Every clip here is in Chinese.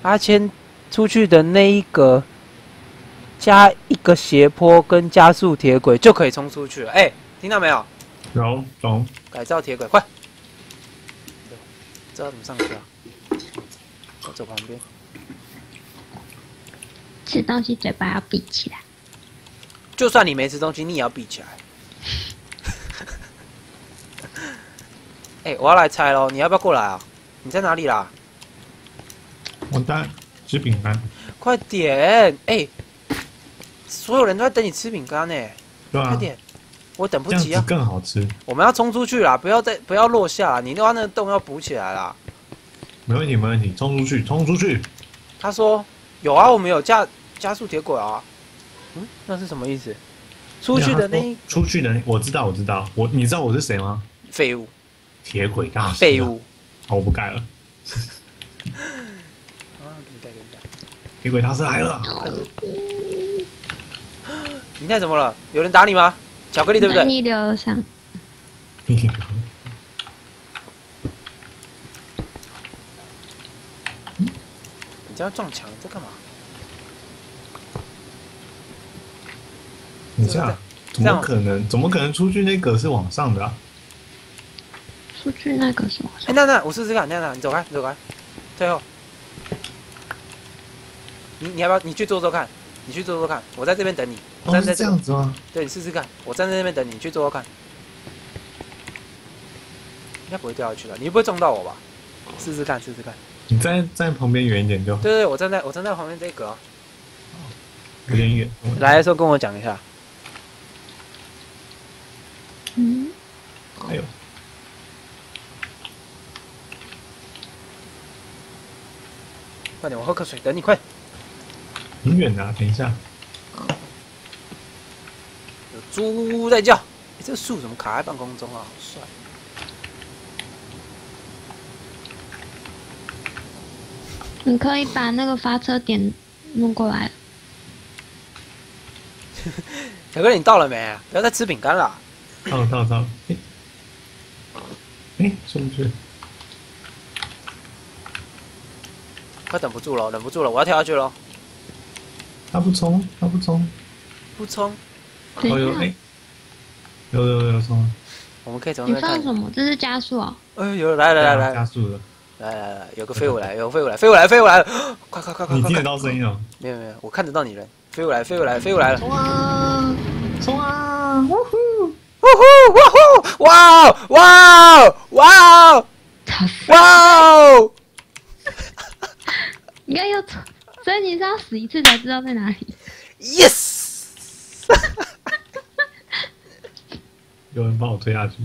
阿谦出去的那一格加一个斜坡跟加速铁轨就可以冲出去了。哎，听到没有？ 有懂。 改造铁轨，快！知道怎么上去啊？我走旁边。 吃东西嘴巴要闭起来。 就算你没吃东西，你也要闭起来。哎，我要来拆喽，你要不要过来啊？你在哪里啦？ 我在吃饼干。 快点！哎，所有人都在等你吃饼干呢。 对啊。 快点，我等不及啊！ 这样子更好吃。 我们要冲出去啦！不要落下啦！你那个洞要补起来啦。 没问题，没问题，冲出去，冲出去！ 他说有啊，我们有加速铁轨啊。嗯，那是什么意思？出去的出去的我知道，你知道我是谁吗？ 废物。 铁轨大师。 废物。 好，我不改了。 啊，给你改。 铁轨大师来了。 你现在怎么了？有人打你吗？巧克力对不对？ 逆流而上。 你这样撞墙，在干嘛？ 你这样怎么可能？怎么可能出去那个是往上的啊？ 出去那个是往上。 哎，那我试试看，你走开，最后，你要不要？你去做看，我在这边等你。 哦，是这样子吗？ 对，你试试看，我站在那边等你，你去做看。应该不会掉下去了，你不会撞到我吧？试试看。 你站旁边远一点就好。 对，我站在旁边这一格。 有点远。 来的时候跟我讲一下。 嗯。 哎呦。 快点，我喝口水，等你，快。 很远啊，等一下。 有猪在叫，这树怎么卡在半空中啊？好帅！ 你可以把那个发车点弄过来。 小哥，你到了没？不要再吃饼干了。 到了。哎，出不去。 快等不住了，我要跳下去了。 他不冲。 不冲。 哦有有冲。 我们可以从那边看。 你放什么？这是加速哦。 哎呦，来， 加速了。 来，有个飞舞来，飞舞来了！快！ 你听得到声音哦？ 没有，我看得到你人。飞舞来了！ 冲啊！呜呼！ 哇！ 你看又冲，所以你是要死一次才知道在哪里。 Yes！ 有人把我推下去。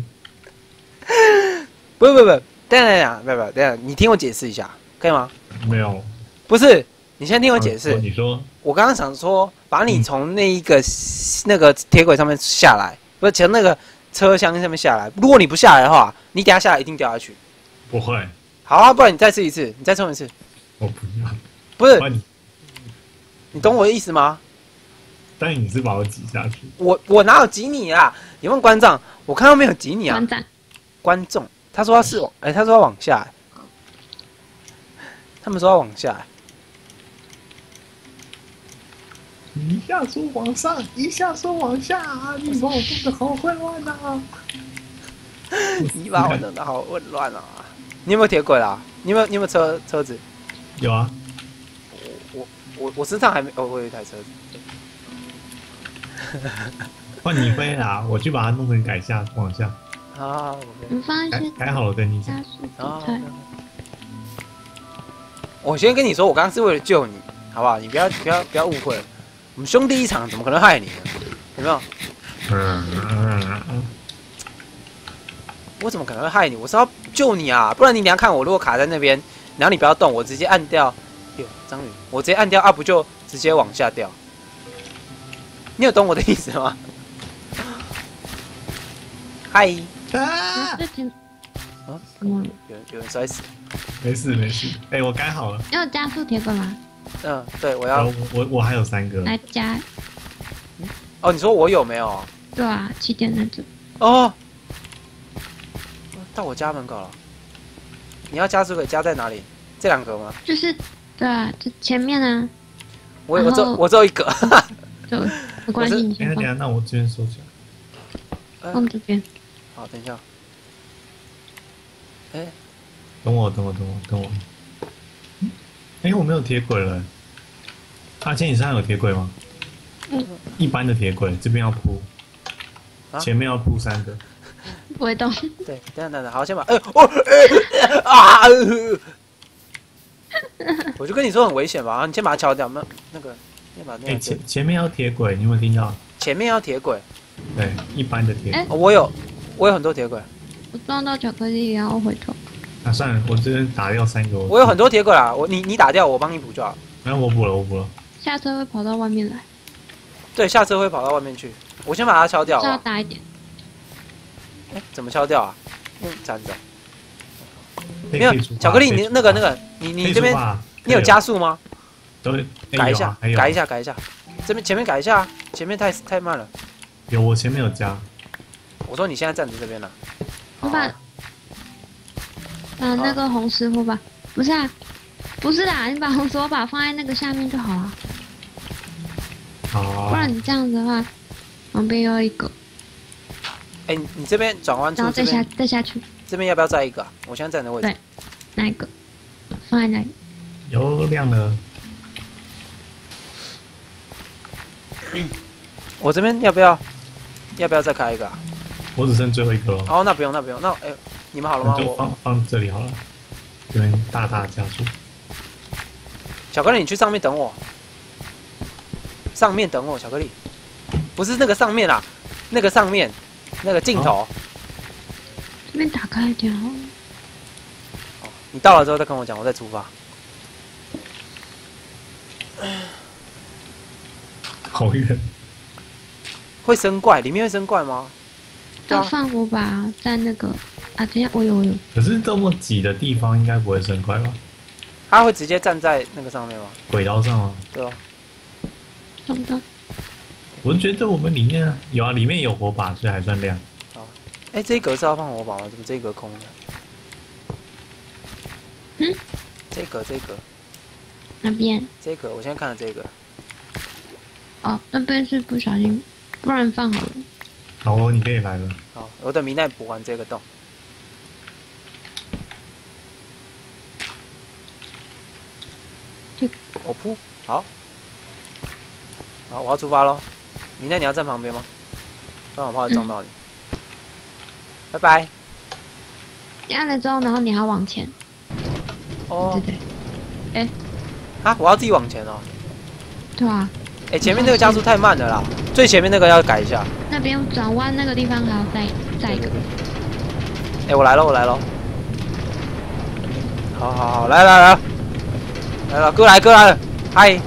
不，等下，你听我解释一下，可以吗？ 没有。 不是，你先听我解释。 你说。 我刚刚想说，把你从那个铁轨上面下来，不是从那个车厢上面下来。如果你不下来的话，你等下下来一定掉下去。 不会。 好啊，不然你再试一次，你再冲一次。 我不要。 不是。你懂我的意思吗？ 但你是把我挤下去。 我哪有挤你啊？你问馆长，我看到没有挤你啊？观众，他说他说要往下。他们说要往下。 一下说往上，一下说往下，你把我弄得好混乱啊！ 你把我弄得好混乱啊！你有没有铁轨啦？你有没有车子？ 有啊。 我身上还没，我有一台车子。 换你飞啦！我去把它弄成改下往下。 好， 你放一些改好了跟你讲。 我先跟你说，我刚刚是为了救你，好不好？你不要误会。我们兄弟一场，怎么可能害你呢？有没有？我怎么可能会害你？我是要救你啊！不然你等下看我，如果卡在那边，然后你不要动，我直接按掉。哟，章鱼，我直接按掉啊，不就直接往下掉？你有懂我的意思吗？嗨！有人摔死。 没事。哎，我改好了。 要加速铁轨吗？ 对，我要。 我还有3个。 来加。 哦，你说我有没有？ 对啊，7点那种。 哦。到我家门口了。你要加速轨加在哪里？这2格吗？ 就是对啊，就前面啊， 我然后我只有一个。 就没关系，你等一下先放， 那我这边收起来。 放这边。 好，等一下。哎， 等我。哎，我没有铁轨了。阿谦，你身上有铁轨吗？一般的铁轨，这边要铺， 啊前面要铺3个。 不会动。 对，等等，好，先把，啊！我就跟你说很危险吧，你先把它敲掉，那个，先把那哎， 个前面要铁轨，你有没有听到？ 前面要铁轨。 对，一般的铁轨。 哎哦我有很多铁轨， 我撞到巧克力，然后回头。 啊，算了，我这边打掉3个。 我有很多铁轨啦，你打掉，我帮你补就好。 没有，我补了。 下车会跑到外面来， 对，下车会跑到外面去，我先把它敲掉这要啊。 大一点。 哎，怎么敲掉啊？用粘着。 可以没有巧克力，你那个， 可以你这边出发你有加速吗？ 都改一下， 还有改一下，改一下。这边前面改一下，前面太慢了。 有，我前面有加。 我说你现在站着这边了。 我把那个红石火把，不是啊，不是啦，你把红石火把放在那个下面就好了， 好， 不然你这样子的话，旁边又一个， 哎，你这边转弯处然后这边再下去， 这边要不要再一个啊？我现在站的位置对。那一个放在那里。 有亮了。 我这边要不要再开一个啊？ 我只剩最后一个了。 哦，那不用，那哎，你们好了吗？ 就我放这里好了，这边大加速。 巧克力，你去上面等我。上面等我，巧克力，不是那个上面啦，那个上面，那个镜头。 这边打开一点哦。 你到了之后再跟我讲，我再出发。 好远。 会生怪，里面会生怪吗？对啊要放火把在那个啊，等一下，我有。 可是这么挤的地方应该不会生快吧？ 他会直接站在那个上面吗？ 轨道上吗？ 对哦。 找不到。 我觉得我们里面有啊，里面有火把，所以还算亮。 哎，这一格是要放火把吗？怎么这一格空的？ 嗯？ 这一格， 那边这个，我现在看的这个。 哦，那边是不小心，不然放好了。 好哦，你可以来了。 好，我等明奈补完这个洞。我铺好，好，我要出发喽。明奈你要站旁边吗？不然我怕会撞到你。拜拜。 按了之后，然后你还要往前。 哦， 对。 啊，我要自己往前哦。 对啊。 哎，前面那个加速太慢了啦，最前面那个要改一下。 那边转弯那个地方还要再一个。 哎，我来喽。好，来了，哥来了，嗨。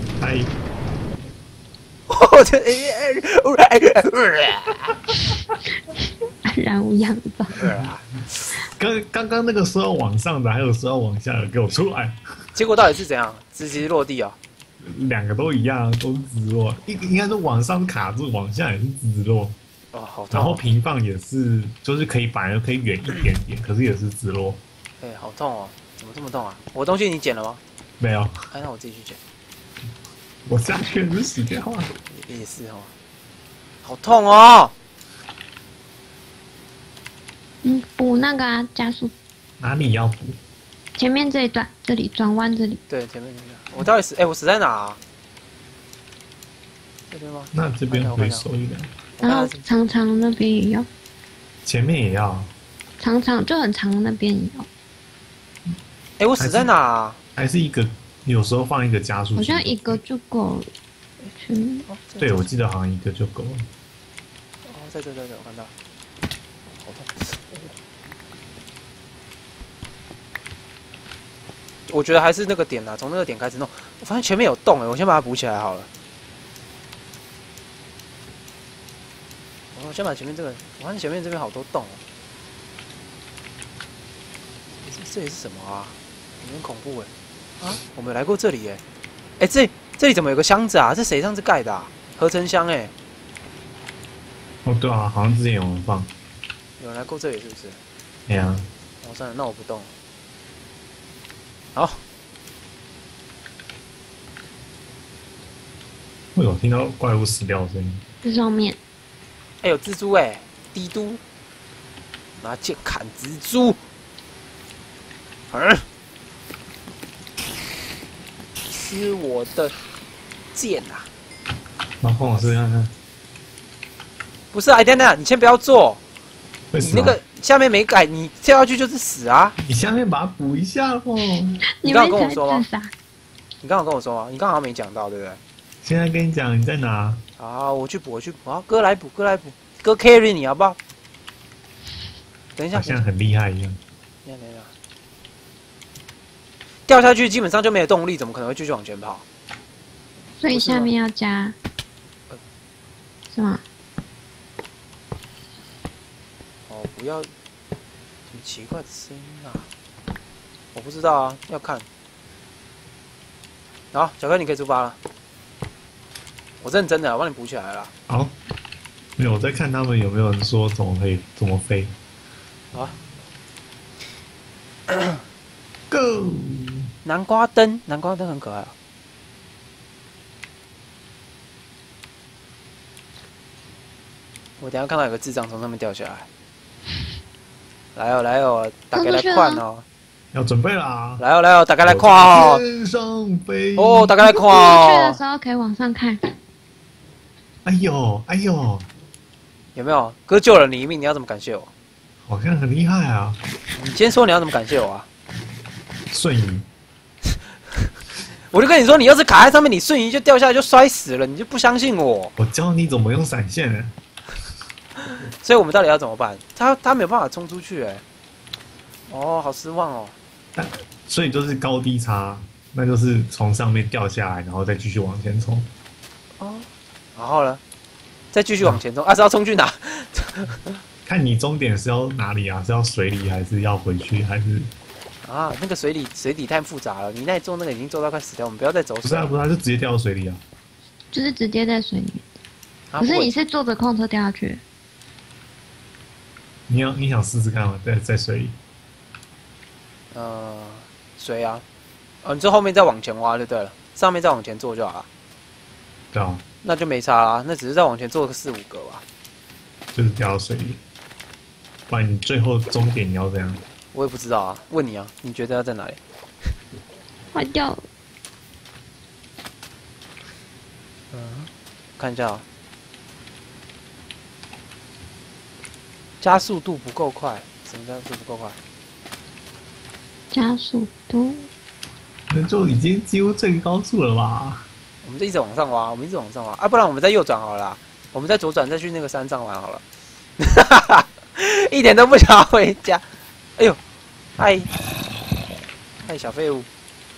我这安然无恙吧。 刚刚那个说要往上的，还有说要往下的，给我出来！ 结果到底是怎样？直接落地哦。 2个都一样，都是直落。应该是往上卡住，往下也是直落。 哦，好痛。 然后平放也是，就是可以反而可以远一点点，可是也是直落。 哎，好痛哦！怎么这么痛啊？我东西你捡了吗？ 没有。 哎，那我自己去捡。 我下去是死掉啊！ 也是哦，好痛哦！ 补那个啊，加速。 哪里要补？ 前面这一段，这里转弯这里。 对，前面那个。我到底死？哎，我死在哪啊？这边吗？ 那这边可以收一点。 然后长长那边也要。 前面也要。 长就很长的那边也要。 哎，我死在哪啊？ 还是一个，有时候放一个加速器。 好像一个就够了。 对，我记得好像一个就够了。 哦，在这，我看到。好痛！我觉得还是那个点啊，从那个点开始弄。我发现前面有洞哎，我先把它补起来好了。我先把前面这个，我发现前面这边好多洞哦。这里是什么啊？有点恐怖哎！啊，我没来过这里哎。哎，这里怎么有个箱子啊？这谁上次盖的啊？合成箱哎。 哦，对啊，好像之前有人放。 有人来过这里是不是？ 对啊。 哦，算了，那我不动了。好， 会有听到怪物死掉的声音？ 这上面哎、有蜘蛛哎、帝都，拿剑砍蜘蛛。吃我的剑啊！ 然后我试看看， 不是，哎，等等，你先不要做， 会死吗？ 你那个下面没改，你跳下去就是死啊！ 你下面把它补一下哦。 你刚刚你们才跟我说吗自杀。 你刚刚跟我说吗？你刚好像没讲到，对不对？ 现在跟你讲，你在哪？ 好，我去补，我去补。好，哥来补，哥来补，哥 carry 你好不好？等一下， 好像很厉害一样。 等一下，掉下去基本上就没有动力，怎么可能会继续往前跑？ 所以下面要加，是吗？ 哦，不要，什么奇怪的声音啊？我不知道啊，要看。好，小哥你可以出发了。我认真的，我帮你补起来了。 好，没有，我在看他们有没有人说怎么可以怎么飞。 好， Go！ 南瓜灯，南瓜灯很可爱啊。我等一下看到有个智障从上面掉下来。来哦，来哦，大家来看哦。 要准备啦！ 来哦，来哦，大家来看哦。 天上飞。 哦，大家来看出去的哦。 时候可以往上看。 哎呦，哎呦， 有没有？哥救了你一命，你要怎么感谢我？ 好像很厉害啊！ 你先说你要怎么感谢我啊？ 瞬移， 我就跟你说，你要是卡在上面，你瞬移就掉下来就摔死了，你就不相信我。 我教你怎么用闪现呢。 所以我们到底要怎么办？他没有办法冲出去哎、哦，好失望哦。 所以就是高低差，那就是从上面掉下来，然后再继续往前冲。 哦，然后呢？再继续往前冲啊？是要冲去哪？ 看你终点是要哪里啊？是要水里还是要回去？还是啊，那个水底太复杂了，你那里做那个已经做到快死掉，我们不要再走水了。 不是啊？不是啊，就直接掉到水里啊！ 就是直接在水里面。 啊可是不你是坐着空车掉下去， 你想试试看吗？在水里， 水啊，哦，你这后面再往前挖就对了，上面再往前做就好了， 对啊， 那就没差啦，那只是再往前做个4、5个吧。 就是掉到水里。不然你最后终点你要怎样？ 我也不知道啊，问你啊，你觉得要在哪里？ 坏掉了。 看一下啊，加速度不够快，什么加速度不够快？ 加速度， 那就已经几乎最高速了吧？ 我们就一直往上挖，我们一直往上挖啊，不然我们再右转好了啦，我们再左转再去那个山上玩好了。一点都不想回家。哎呦，嗨，嗨，小废物。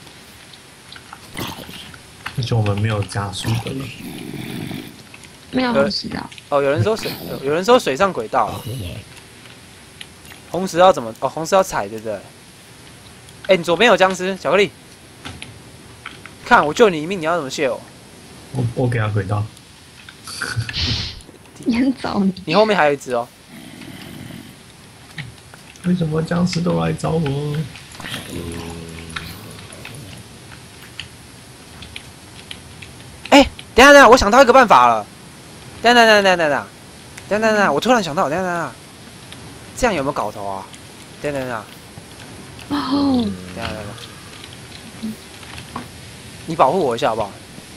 而且我们没有加速的了。 没有红石的。 哦，有人说水上轨道，红石要怎么？哦，红石要踩，对不对？哎，你左边有僵尸，巧克力。看，我救你一命，你要怎么谢我？ 我给他轨道。 演走你。 你后面还有一只哦。 为什么僵尸都来找我？ 哎，等一下，我想到一个办法了。等等，我突然想到，等，这样有没有搞头啊？等， 哦， 你保护我一下好不好？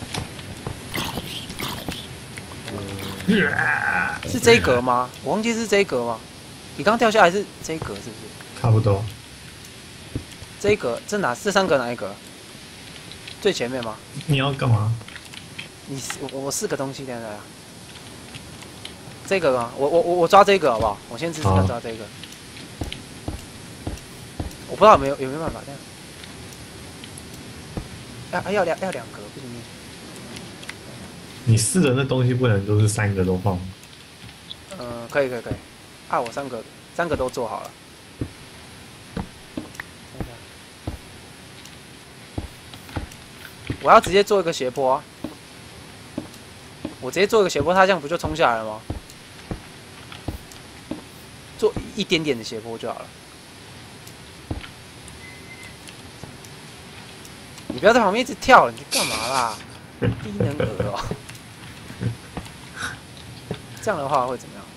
是这一格吗？我忘记是这一格吗？你刚掉下来是这一格是不是？ 差不多。 这一格，这3格哪一格？最前面吗？ 你要干嘛？ 我4个东西，等。这个吗？我抓这个好不好？我先试试看抓这个。我不知道有没有办法这样。要两格，不行。 你试的那东西不能都是3个都放。 可以。啊，我3个都做好了。我要直接做一个斜坡啊！我直接做一个斜坡，它这样不就冲下来了吗？做一点点的斜坡就好了。你不要在旁边一直跳，你干嘛啦？低能儿哦！ 这样的话会怎么样？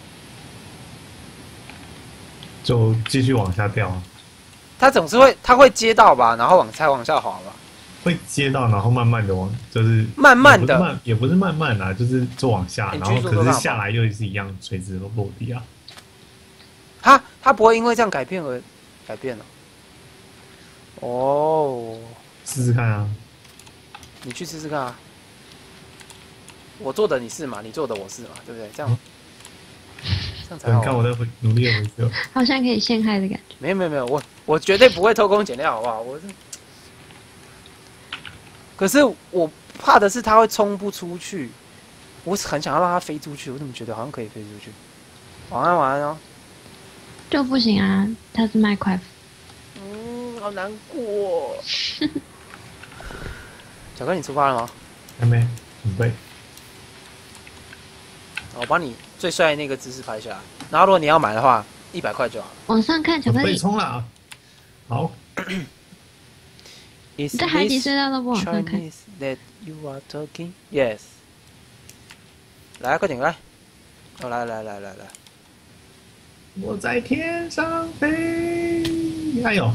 就继续往下掉啊， 它总是会，它会接到吧，然后才往下滑吧。 会接到，然后慢慢的往，就是慢慢的， 也不是慢慢啦，就是就往下， 你然后继续说可是下来又是一样垂直落地啊。 它不会因为这样改变而改变了。哦， 试试看啊， 你去试试看啊。我做的你是嘛，你做的我是嘛，对不对？这样，这样才好。 你看我在努力的回收。 好像可以陷害的感觉。 没有，我绝对不会偷工减料，好不好？可是我怕的是它会冲不出去，我很想要让它飞出去，我怎么觉得好像可以飞出去？晚安哦。 就不行啊，它是麦块。 好难过。小哥，你出发了吗？ 还没准备。 我帮你最帅的那个姿势拍下来，然后如果你要买的话，100块就好了。 往上看，巧克力。 准备冲了啊！好。 你在海底隧道都不往上看。 That you are talking, yes。来，快点来！哦，来！ 我在天上飞，哎呦！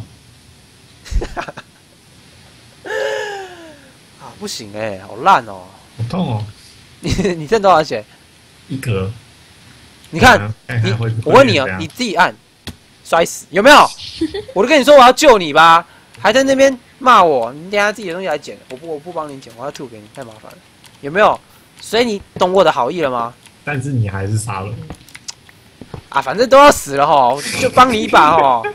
啊，不行哎，好烂哦！ 好痛哦！ 你挣多少钱 ？1格。 你看，我问你哦，你自己按，摔死有没有？我都跟你说我要救你吧，还在那边骂我，你等下自己的东西来捡，我不帮你捡，我要吐给你，太麻烦了，有没有？所以你懂我的好意了吗？ 但是你还是杀了我。 啊，反正都要死了吼，就帮你一把吼。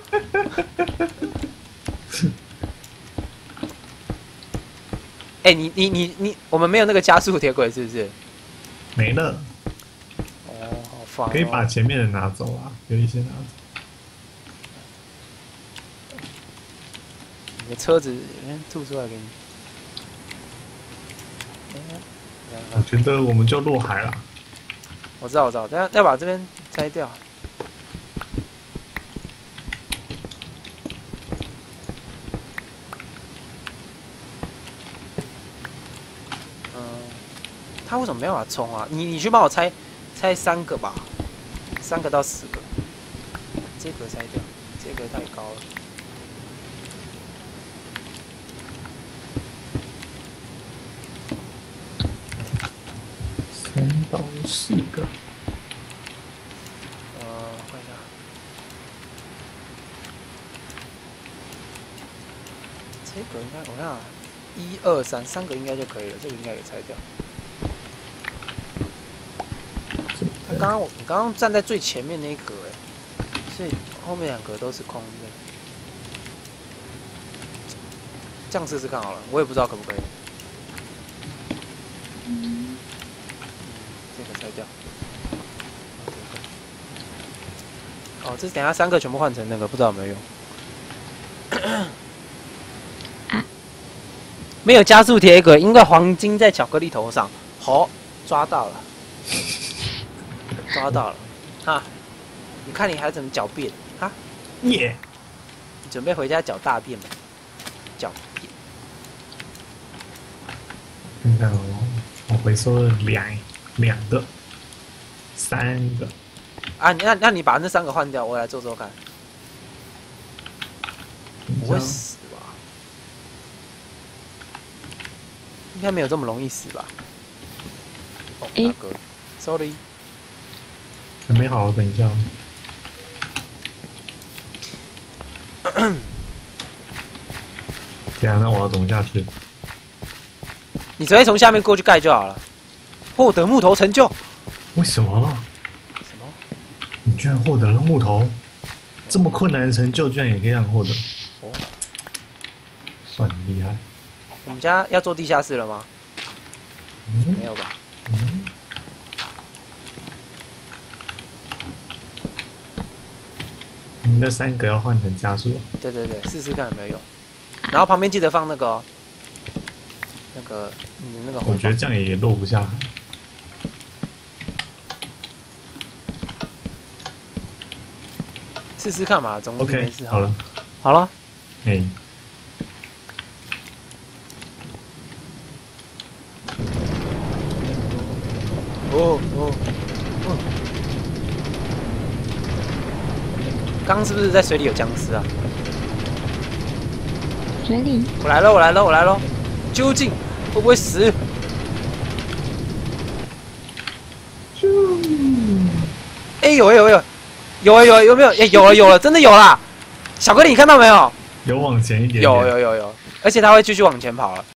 哎、你，我们没有那个加速铁轨是不是？ 没了。 哦，好烦、哦。 可以把前面的拿走啊，有一些拿走。 你的车子吐出来给你。 我觉得我们就落海了。 我知道，等下要把这边拆掉。他为什么没办法冲啊？你去帮我拆3个吧，3个到10个。这个拆掉，这个太高了。 3到4个。 看一下。这个应该我看1、2、3，3个应该就可以了，这个应该也拆掉。你刚刚站在最前面那一格所以后面2格都是空的。这样试试看好了，我也不知道可不可以。这个拆掉。哦，这等下3个全部换成那个，不知道有没有用。没有加速铁轨，因为黄金在巧克力头上。好，抓到了。哈！你看你还怎么狡辩哈？ 耶！ 你准备回家搅大便吗？狡辩。 看看哦，我回收了2个，3个。 啊，那你把那3个换掉，我来做看。我会死吧？应该没有这么容易死吧？哦，大哥 ，sorry。 还没好，等一下。对啊，那我要怎么下去？ 你直接从下面过去盖就好了。获得木头成就。 为什么？ 什么？ 你居然获得了木头，这么困难的成就，居然也可以让你获得。 哦， 算很厉害。 我们家要做地下室了吗？没有吧？ 你那3个要换成加速。 对，试试看有没有用。然后旁边记得放那个你那个。 我觉得这样也落不下来。 试试看嘛，总之没事。 好了。 好了。 哎。 哦。 刚刚是不是在水里有僵尸啊？ 水里我来喽，我来喽，我来喽！究竟会不会死？哎，有没有？哎，有了，真的有啦！小龟，你看到没有？ 有往前一点点。 有，而且它会继续往前跑了。